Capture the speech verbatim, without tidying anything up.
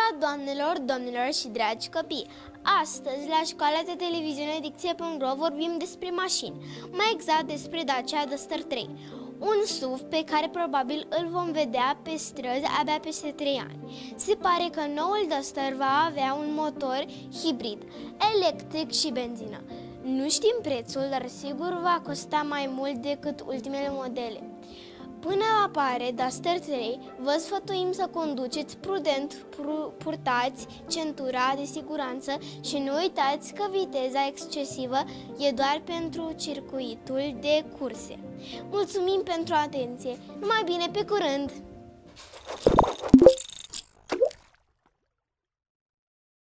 doamnelor, domnilor și dragi copii! Astăzi, la școala de televiziune dicție punct ro vorbim despre mașini, mai exact despre Dacia Duster trei, un S U V pe care probabil îl vom vedea pe străzi abia peste trei ani. Se pare că noul Duster va avea un motor hibrid, electric și benzină. Nu știm prețul, dar sigur va costa mai mult decât ultimele modele. Până apare Duster trei, vă sfătuim să conduceți prudent, purtați centura de siguranță și nu uitați că viteza excesivă e doar pentru circuitul de curse. Mulțumim pentru atenție! Numai bine, pe curând!